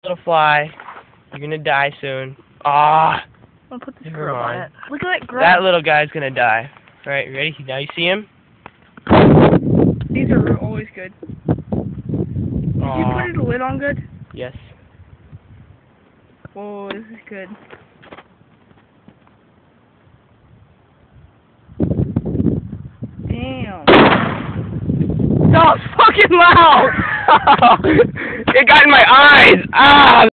little fly. You're gonna die soon. Ah! I'm gonna put this Never grub on mind. it. Look at that grub. That little guy's gonna die. Alright, you ready? Now you see him? These are always good. Did you put the lid on good? Yes. Whoa, this is good. Damn. That was fucking loud! It got in my eyes! Ah!